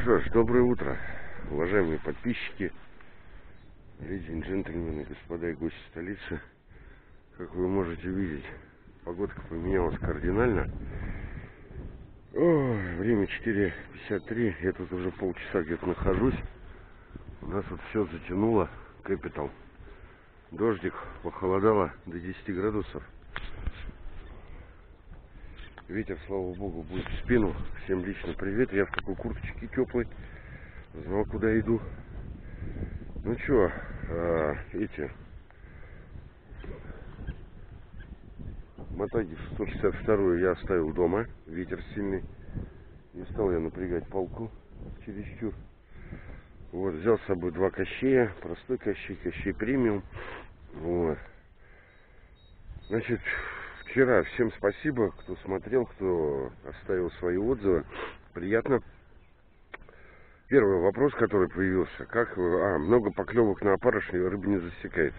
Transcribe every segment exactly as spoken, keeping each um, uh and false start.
Что ж, доброе утро, уважаемые подписчики, леди и джентльмены, господа и гости столицы. Как вы можете видеть, погодка поменялась кардинально. О, время четыре пятьдесят три, я тут уже полчаса где-то нахожусь. У нас вот все затянуло, капитал. Дождик, похолодало до десяти градусов. Ветер, слава богу, будет в спину. Всем лично привет. Я в такой курточке теплой. Знал, куда иду. Ну что, а, эти мотаги шестьсот шестьдесят вторую я оставил дома. Ветер сильный. Не стал я напрягать палку чересчур. Вот, взял с собой два кощея. Простой кощей, кощей премиум. Вот. Значит, вчера всем спасибо, кто смотрел, кто оставил свои отзывы. Приятно. Первый вопрос, который появился. Как а, много поклевок на опарыш, и рыба не засекается.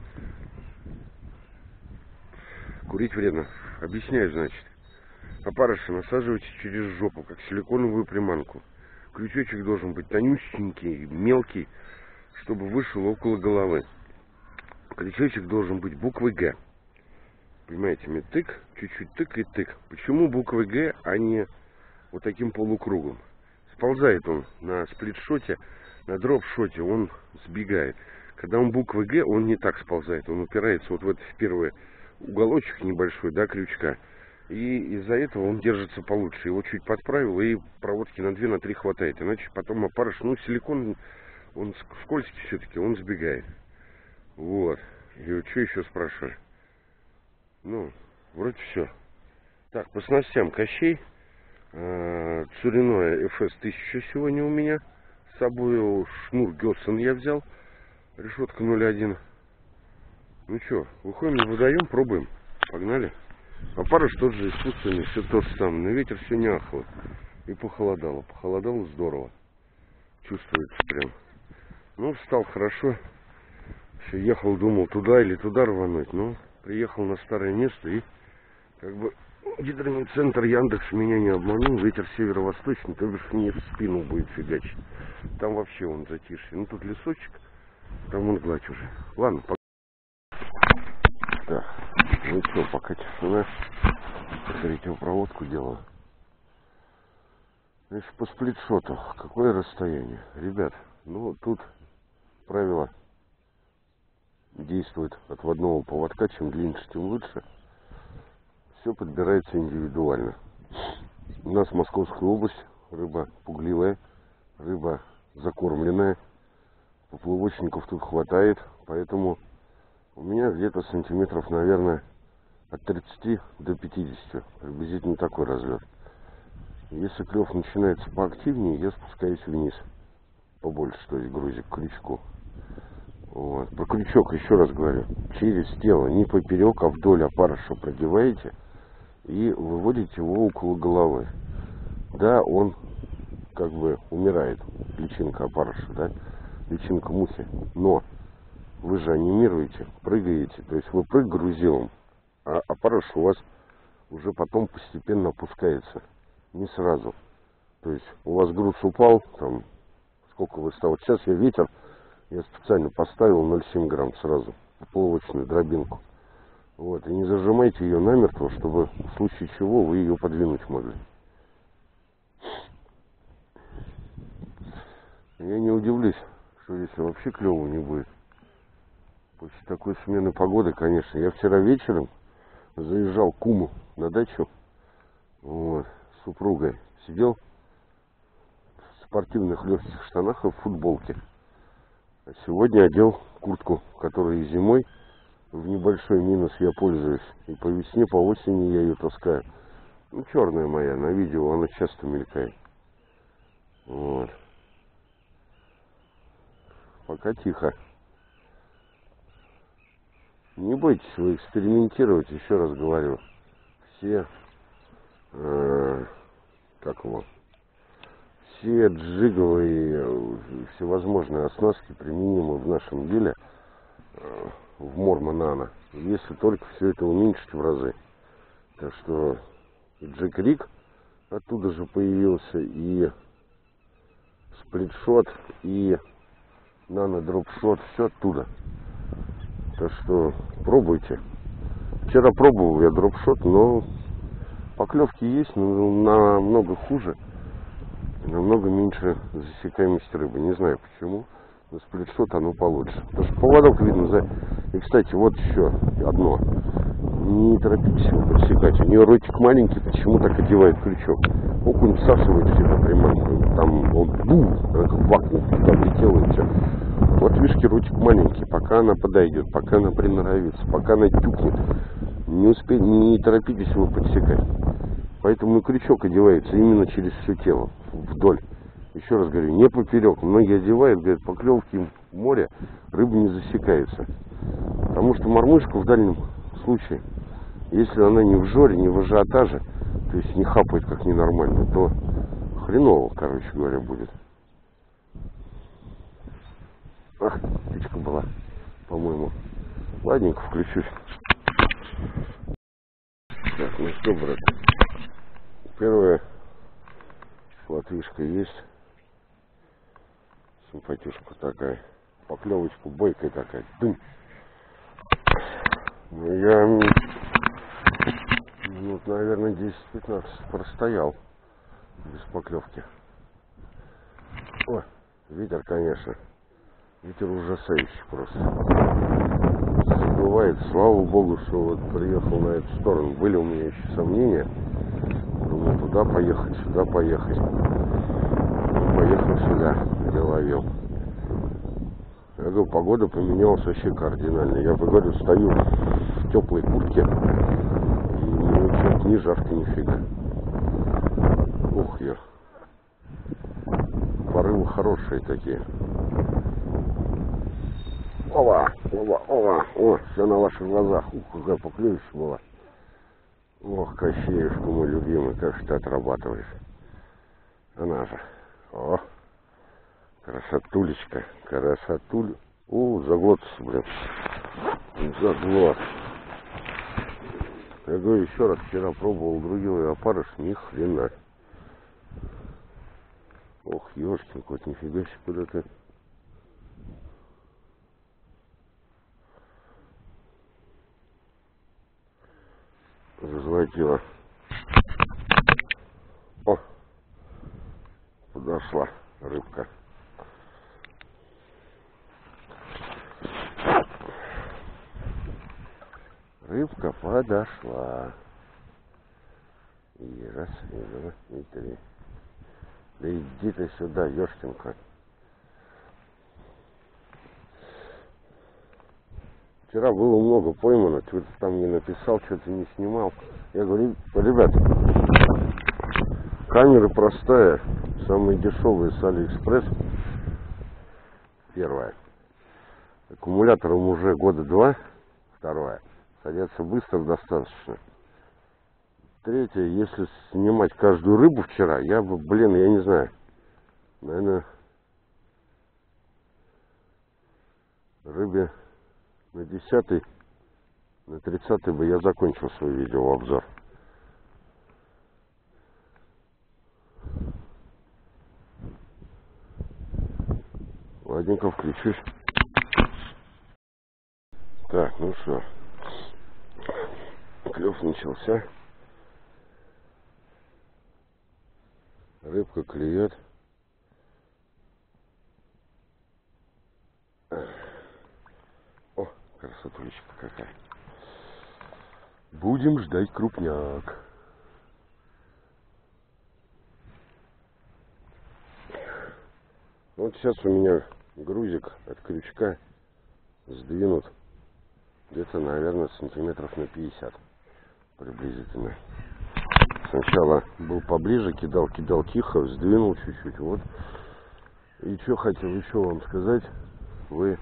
Курить вредно. Объясняю, значит. Опарыши насаживайте через жопу, как силиконовую приманку. Крючочек должен быть тонюсенький, мелкий, чтобы вышел около головы. Крючочек должен быть буквы Г. Понимаете, мне тык, чуть-чуть тык и тык. Почему буквы Г, а не вот таким полукругом? Сползает он на сплитшоте, на дропшоте, он сбегает. Когда он буквы Г, он не так сползает. Он упирается вот в этот первый уголочек небольшой, да, крючка. И из-за этого он держится получше. Его чуть подправил, и проводки на две, на три хватает. Иначе потом опарыш, ну, силикон, он скользкий все-таки, он сбегает. Вот. И что еще спрашиваю? Ну, вроде все. Так, по снастям кощей. Э, Цуриное эф эс тысяча сегодня у меня. С собой шнур Гессен я взял. Решетка ноль один. Ну что, выходим на водоем, пробуем. Погнали. Опарыш тот же искусственный, все то же самое. Но ветер все не ахло. И похолодало. Похолодало здорово. Чувствуется прям. Ну, встал хорошо. Все, ехал, думал, туда или туда рвануть. Но приехал на старое место и как бы гидромедцентр Яндекс меня не обманул. Ветер северо-восточный, то бишь мне в спину будет фигачить. Там вообще он затишье. Ну, тут лесочек, там он гладь уже. Ладно, пока. Так, ну что, пока тишина. Смотрите, проводку делаю. Значит, по сплитшоту. Какое расстояние? Ребят, ну, тут правило действует отводного поводка. Чем длиннее, тем лучше. Все подбирается индивидуально. У нас Московская область. Рыба пугливая. Рыба закормленная. Поплавочников тут хватает. Поэтому у меня где-то сантиметров, наверное, от тридцати до пятидесяти. Приблизительно такой разлет. Если клев начинается поактивнее, я спускаюсь вниз. Побольше, то есть грузик к крючку. Вот. Про крючок еще раз говорю. Через тело, не поперек, а вдоль опарыша продеваете и выводите его около головы. Да, он как бы умирает, личинка опарыша, да, личинка мухи. Но вы же анимируете, прыгаете. То есть вы прыг грузилом, а опарыш у вас уже потом постепенно опускается. Не сразу. То есть у вас груз упал, там, сколько вы стало. Сейчас я ветер, я специально поставил ноль целых семь грамм сразу. Поплавочную дробинку. Вот. И не зажимайте ее намертво, чтобы в случае чего вы ее подвинуть могли. Я не удивлюсь, что если вообще клёво не будет. После такой смены погоды, конечно. Я вчера вечером заезжал к куму на дачу. Вот, с супругой. Сидел в спортивных легких штанах и в футболке. А сегодня одел куртку, которая и зимой в небольшой минус я пользуюсь. И по весне, по осени я ее таскаю. Ну, черная моя, на видео она часто мелькает. Вот. Пока тихо. Не бойтесь вы экспериментировать, еще раз говорю. Все, э, как его, все джиговые, всевозможные оснастки применимы в нашем деле э, в Мормо Нано, если только все это уменьшить в разы. Так что Джек Рик оттуда же появился, и сплитшот и нано-дропшот, все оттуда. Так что пробуйте. Вчера пробовал я дропшот, но поклевки есть, но намного хуже. Намного меньше засекаемости рыбы. Не знаю почему. Но сплитшот оно получше. Потому что поводок видно за... И, кстати, вот еще одно. Не торопитесь его подсекать. У нее ротик маленький, почему так одевает крючок. Окунь всасывает всегда приманку. Там он бум, она как вакуум туда влетела и все. Вот видишь, ротик маленький. Пока она подойдет, пока она приноровится, пока она тюкнет. Не успей, не торопитесь его подсекать. Поэтому и крючок одевается именно через все тело, вдоль. Еще раз говорю, не поперек. Многие одевают, говорят, поклевки в море, рыба не засекается. Потому что мормышка в дальнем случае, если она не в жоре, не в ажиотаже, то есть не хапает как ненормально, то хреново, короче говоря, будет. Ах, птичка была, по-моему. Ладненько, включусь. Так, ну что, брат. Первая плотвишка есть. Симпатюшка такая. Поклевочку бойкая такая. Дым. Ну, я минут, наверное, десять-пятнадцать простоял без поклевки. О, ветер, конечно. Ветер ужасающий просто. Забывает, слава богу, что вот приехал на эту сторону. Были у меня еще сомнения. Думал, туда поехать, сюда поехать. Ну, поехал сюда, где ловил. Я говорю, погода поменялась вообще кардинально. Я говорю, стою в теплой куртке. И мне что-то ни жарко, нифига. Ух, я. Порывы хорошие такие. Ова, ова, ова, о, все на ваших глазах. Ух, какая поклевище была. Ох, Кощеюшка мой любимый, как же ты отрабатываешь. Она же. О, красотулечка, красотуль. О, заглотался, блин. Заглот. Я говорю, еще раз, вчера пробовал другой опарыш, ни хрена. Ох, ёшкин кот, нифига себе, куда ты. Разлотила. О, подошла рыбка. Рыбка подошла. И раз, и два, и три. Да иди ты сюда, ёшкин кот. Вчера было много поймано, что-то там не написал, что-то не снимал. Я говорю, ребят, камера простая, самые дешевые с Алиэкспресс. Первая. Аккумулятором уже года два. Второе. Садятся быстро достаточно. Третье, если снимать каждую рыбу вчера, я бы, блин, я не знаю, наверное, рыбе на десятый, на тридцатый бы я закончил свой видеообзор. Ладненько, включусь. Так, ну что, клев начался. Рыбка клюет. О, красотулечка какая. Будем ждать крупняк. Вот сейчас у меня грузик от крючка сдвинут где-то, наверное, сантиметров на пятьдесят приблизительно. Сначала был поближе, кидал, кидал тихо, сдвинул чуть-чуть. Вот. И что хотел еще вам сказать. Вы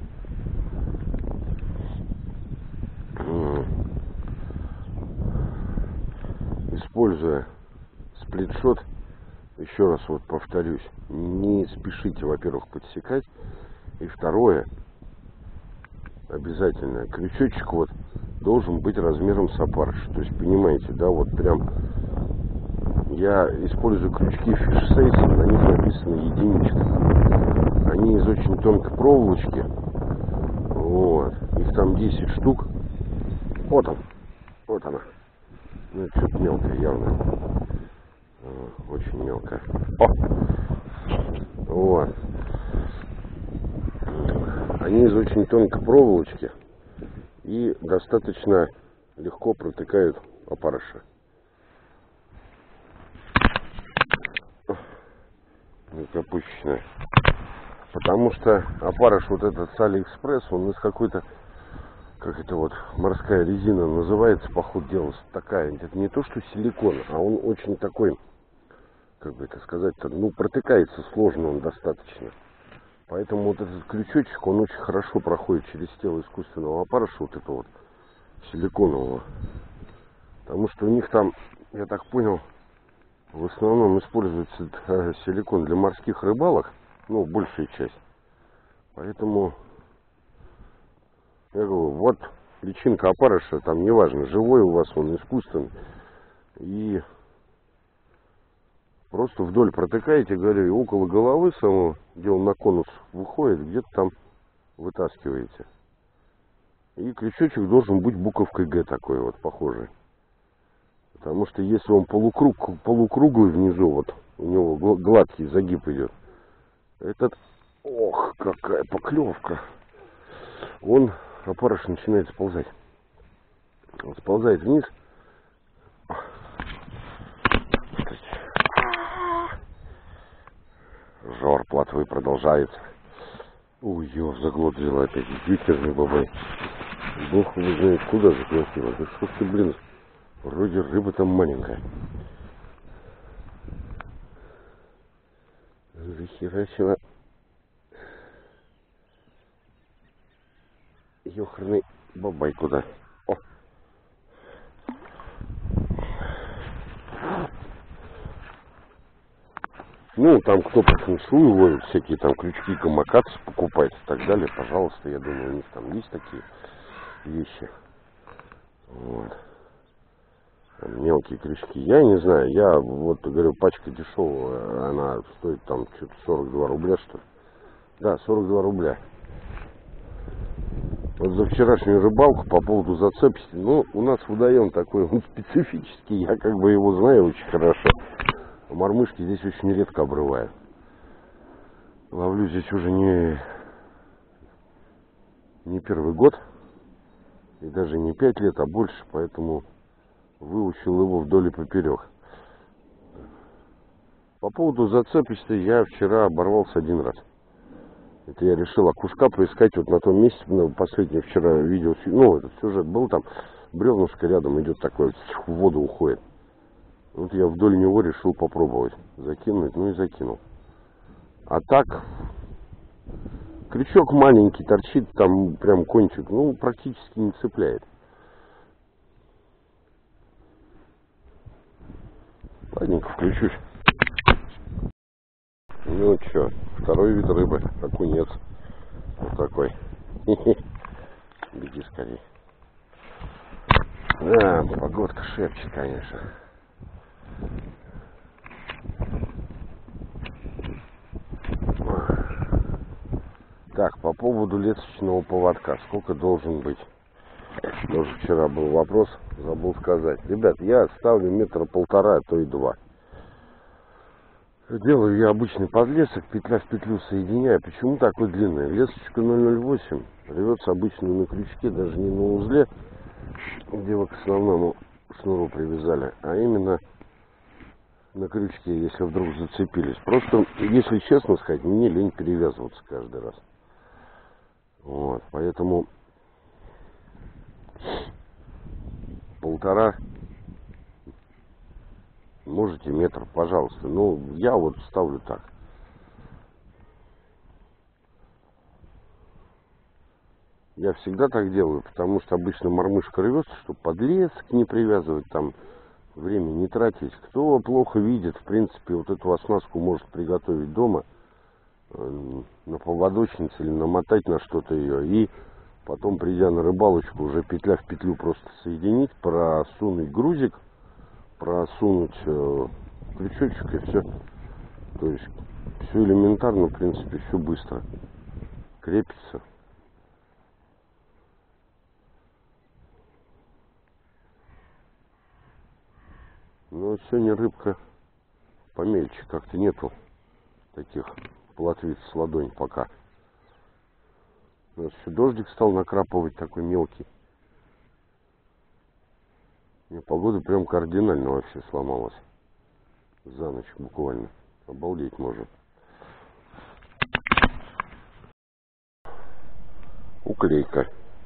используя сплитшот, еще раз вот повторюсь, не спешите, во-первых, подсекать. И второе, обязательно, крючочек вот должен быть размером с опарыш. То есть, понимаете, да, вот прям я использую крючки Fish Safe, на них написано единичка. тонкой проволочки. Вот. Их там десять штук. Вот он. Вот она. Ну, это что-то мелкое явно. Очень мелкое. О! Вот. Они из очень тонкой проволочки и достаточно легко протыкают опарыша. Капущечная. Потому что опарыш вот этот с Алиэкспресс, он из какой-то, как это вот, морская резина называется, по ходу дела, такая. Это не то, что силикон, а он очень такой, как бы это сказать-то, ну, протыкается сложно он достаточно. Поэтому вот этот крючочек, он очень хорошо проходит через тело искусственного опарыша, вот этого вот силиконового. Потому что у них там, я так понял, в основном используется силикон для морских рыбалок, ну, большая часть. Поэтому, я говорю, вот личинка опарыша, там неважно, живой у вас он, искусственный. И просто вдоль протыкаете, говорю, и около головы самого, где он на конус выходит, где-то там вытаскиваете. И крючочек должен быть буковкой Г такой вот, похожий. Потому что если он полукруг, полукруглый внизу, вот у него гладкий загиб идет, этот, ох, какая поклевка, он, опарыш, начинает сползать. Он сползает вниз. Жор плотвы продолжается. Ой, ё, заглот взяла опять, ветерный бабай. Бог не знает, куда заглотила. Да что ты, блин, вроде рыба там маленькая. Захерачила. Ёхарный бабай куда. О! Ну, там кто по фэншую ловит, всякие там крючки, камакатсы покупать и так далее, пожалуйста, я думаю, у них там есть такие вещи. Вот. Мелкие крючки. Я не знаю, я вот говорю, пачка дешевая, она стоит там что-то сорок два рубля, что ли. Да, сорок два рубля. Вот за вчерашнюю рыбалку по поводу зацепки, ну, у нас водоем такой, он специфический, я как бы его знаю очень хорошо. Мормышки здесь очень редко обрывают. Ловлю здесь уже не, не первый год. И даже не пять лет, а больше. Поэтому выучил его вдоль и поперек. По поводу зацепистой я вчера оборвался один раз. Это я решил окушка поискать вот на том месте. Ну, последнее вчера видео, ну, этот сюжет был там. Бревнышко рядом идет такое, в воду уходит. Вот я вдоль него решил попробовать закинуть, ну и закинул. А так, крючок маленький, торчит там прям кончик, ну практически не цепляет. Ладненько, включусь. Ну что, второй вид рыбы, окунец. Вот такой. Беги скорее. Да, погодка шепчет, конечно. Так, по поводу лесочного поводка, сколько должен быть? Тоже вчера был вопрос, забыл сказать. Ребят, я ставлю метра полтора, а то и два. Делаю я обычный подлесок, петля в петлю соединяю. Почему такой длинный? Лесочка ноль ноль восемь рвется обычно на крючке, даже не на узле, где вы к основному шнуру привязали, а именно на крючке, если вдруг зацепились. Просто, если честно сказать, мне лень перевязываться каждый раз. Вот, поэтому полтора, можете метр, пожалуйста. Ну, я вот ставлю так. Я всегда так делаю, потому что обычно мормышка рвется, чтобы подлесок не привязывать, там время не тратить. Кто плохо видит, в принципе, вот эту оснастку может приготовить дома на поводочнице или намотать на что-то ее, и потом, придя на рыбалочку, уже петля в петлю просто соединить, просунуть грузик, просунуть э, крючочек, и все. То есть все элементарно, в принципе, все быстро. крепится. Но сегодня рыбка помельче, как-то нету таких плотвиц с ладонь пока. У нас еще дождик стал накрапывать, такой мелкий. И погода прям кардинально вообще сломалась. За ночь буквально. Обалдеть можно. Уклейка.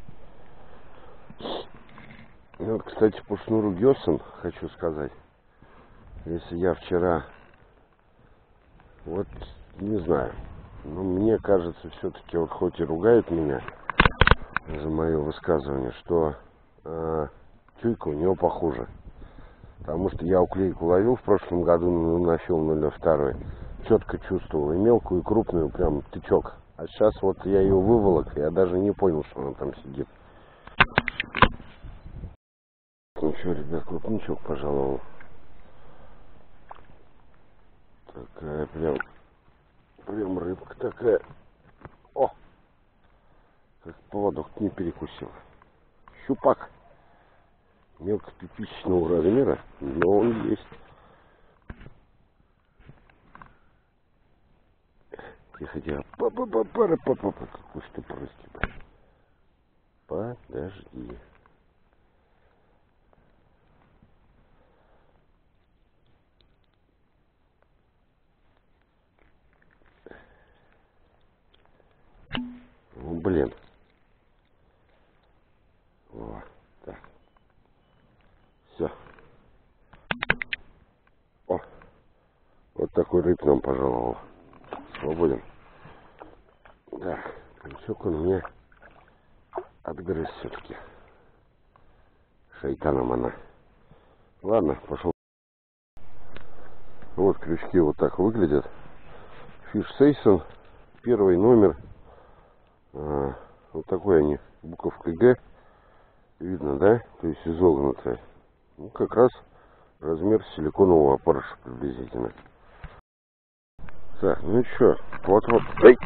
Вот, кстати, по шнуру Гёсен хочу сказать. Если я вчера, вот, не знаю, но мне кажется, все-таки, вот хоть и ругают меня за мое высказывание, что э, чуйка у него похуже. Потому что я уклейку ловил в прошлом году на фил ноль два. Четко чувствовал и мелкую, и крупную, прям тычок. А сейчас вот я ее выволок, я даже не понял, что она там сидит. Ну что, ребят, крупничок пожаловал. Такая прям, прям рыбка такая. О! Как поводок не перекусил. Щупак. Мелкопипичного размера, но он есть. Тихо, тихо. Па-па-па-па-па-па-па. Какой ж ты прыски, блин. Подожди. Ну, блин. О, так. Все. О. Вот такой рыб нам пожаловал. Свободен. Да. Кончок он мне отгрыз все-таки. Шайтаном она. Ладно, пошел. Вот крючки вот так выглядят. Fish Season. Первый номер. А, вот такой они. Буковка Г. Видно, да? То есть изогнутая. Ну, как раз размер силиконового опарыша приблизительно. Так, ну что, плотва, ай,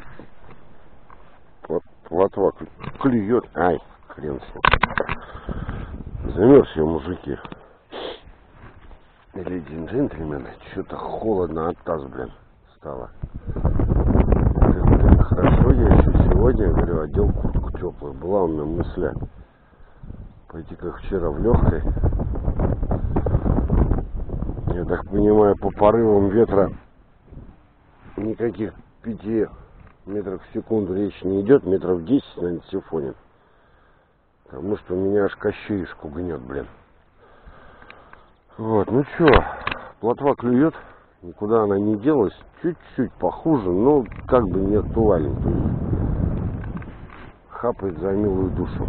плотва клюет, ай, хрен с ним. Замерз я, мужики. Леди и джентльмены, что-то холодно от таз, блин, стало. Как хорошо, я еще сегодня, говорю, одел куртку теплую. Была у меня мысля пойти как вчера в легкой. Я так понимаю, по порывам ветра никаких пяти метров в секунду речи не идет, метров десять, наверное, сифонит. Потому что у меня аж кощеюшку гнет, блин. Вот, ну чё, плотва клюет, никуда она не делась, чуть-чуть похуже, но как бы не актуально. То есть хапает за милую душу.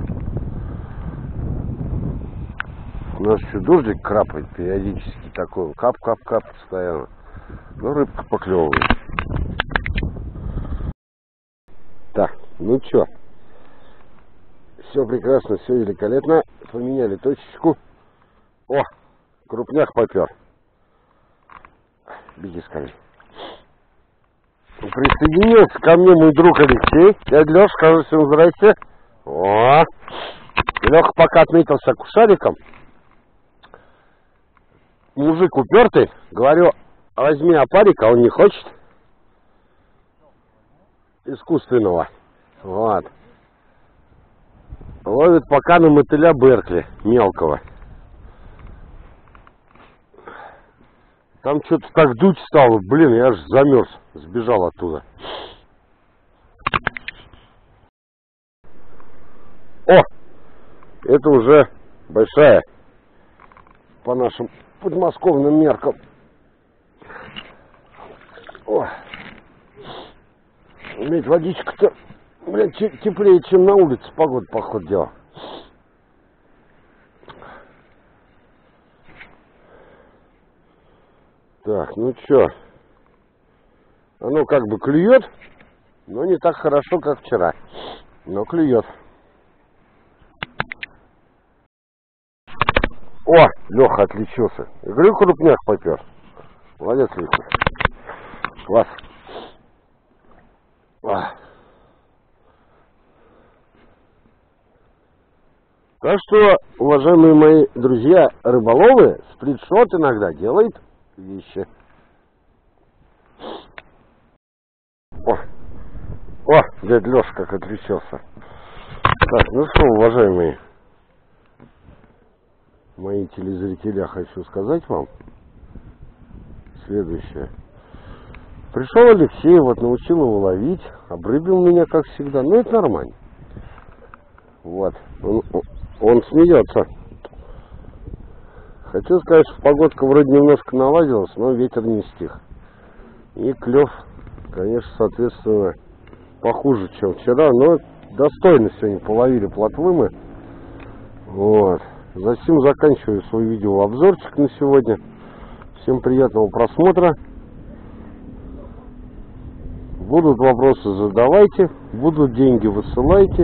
У нас еще дождик крапает периодически такой, кап-кап-кап постоянно. Но рыбка поклевывает. Так, ну чё, все прекрасно, все великолепно. Поменяли точечку. О, крупняк попер. Беги скорее. Присоединился ко мне мой друг Алексей. Дядя Леша, скажи всем здрасте. О, Леха пока отметился кушариком. Мужик упертый. Говорю, возьми опарик, а он не хочет. Искусственного. Вот. Ловит пока на мотыля Беркли мелкого. Там что-то так дуть стало. Блин, я аж замерз. Сбежал оттуда. О! Это уже большая. По нашим подмосковным меркам. О! Ведь водичка-то, блин, теплее, чем на улице. Погода, походу, дела. Так, ну чё, оно как бы клюет, но не так хорошо, как вчера, но клюет. О, Леха отличился. Я говорю, крупняк попер. Молодец, Леха. Класс. А. Так что, уважаемые мои друзья рыболовы, сплитшот иногда делает вещи. О, о, дядя Леша как отречился. Так, ну что, уважаемые мои телезрители, я хочу сказать вам следующее. Пришел Алексей, вот научил его ловить, обрыбил меня, как всегда, но это нормально. Вот, он, он смеется. Хочу сказать, что погодка вроде немножко наладилась, но ветер не стих. И клев, конечно, соответственно, похуже, чем вчера, но достойно сегодня половили плотвы мы. Вот. Затем заканчиваю свой видеообзорчик на сегодня. Всем приятного просмотра. Будут вопросы, задавайте. Будут деньги, высылайте.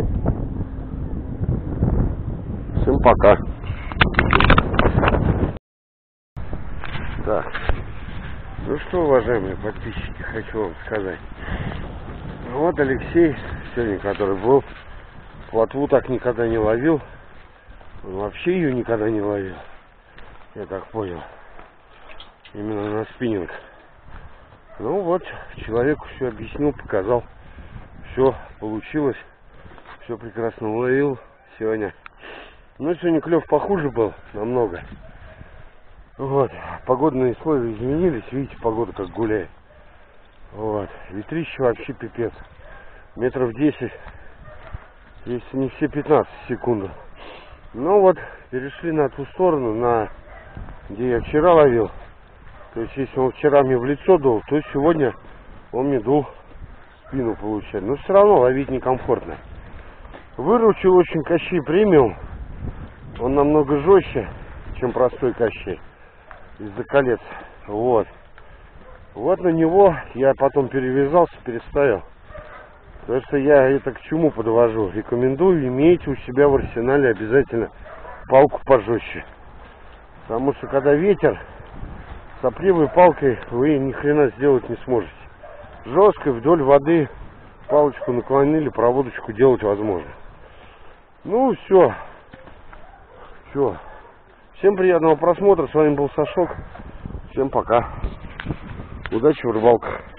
Всем пока. Так. Ну что, уважаемые подписчики, хочу вам сказать. Вот Алексей, сегодня, который был, плотву так никогда не ловил. Он вообще ее никогда не ловил. Я так понял. Именно на спиннинг. Ну вот, человеку все объяснил, показал. Все получилось. Все прекрасно уловил сегодня. Но сегодня клев похуже был намного. Вот. Погодные условия изменились. Видите, погода как гуляет. Вот. Ветрище вообще пипец. Метров десять. Если не все пятнадцать в секунду. Ну вот, перешли на ту сторону, на где я вчера ловил. То есть, если он вчера мне в лицо дул, то сегодня он мне дул в спину, получает. Но все равно ловить некомфортно. Выручил очень Кощей премиум. Он намного жестче, чем простой Кощей. Из-за колец. Вот. Вот на него я потом перевязался, переставил. Потому что я это к чему подвожу? Рекомендую иметь у себя в арсенале обязательно палку пожестче. Потому что когда ветер, сопливой палкой вы ни хрена сделать не сможете. Жесткой вдоль воды палочку наклонили, проводочку делать возможно. Ну все. Все. Всем приятного просмотра. С вами был Сашок. Всем пока. Удачи в рыбалках.